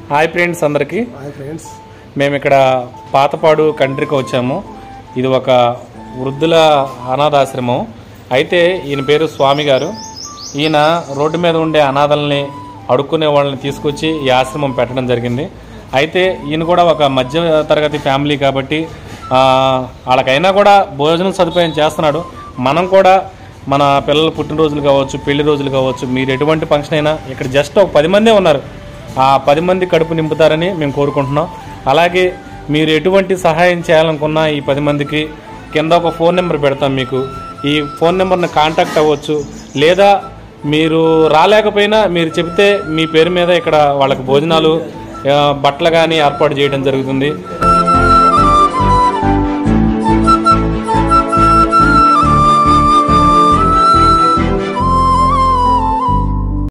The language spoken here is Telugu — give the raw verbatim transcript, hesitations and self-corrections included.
హాయ్ ఫ్రెండ్స్ అందరికీ. Hi friends. మేము ఇక్కడ పాతపాడు కంట్రీకి వచ్చాము. ఇది ఒక వృద్ధుల అనాథాశ్రమం. అయితే ఈయన పేరు స్వామి గారు. ఈయన రోడ్డు మీద ఉండే అనాథల్ని అడుక్కునే వాళ్ళని తీసుకొచ్చి ఈ ఆశ్రమం పెట్టడం జరిగింది. అయితే ఈయన కూడా ఒక మధ్య తరగతి ఫ్యామిలీ కాబట్టి వాళ్ళకైనా కూడా భోజనం సదుపాయం చేస్తున్నాడు. మనం కూడా మన పిల్లల పుట్టినరోజులు కావచ్చు, పెళ్లి రోజులు కావచ్చు, మీరు ఎటువంటి ఫంక్షన్ అయినా ఇక్కడ జస్ట్ ఒక పది మందే ఉన్నారు. ఆ పది మంది కడుపు నింపుతారని మేము కోరుకుంటున్నాం. అలాగే మీరు ఎటువంటి సహాయం చేయాలనుకున్నా ఈ పది మందికి కింద ఒక ఫోన్ నెంబర్ పెడతాం. మీకు ఈ ఫోన్ నెంబర్ని కాంటాక్ట్ అవ్వచ్చు. లేదా మీరు రాలేకపోయినా మీరు చెబితే మీ పేరు మీద ఇక్కడ వాళ్ళకి భోజనాలు, బట్టలు కానీ ఏర్పాటు చేయడం జరుగుతుంది.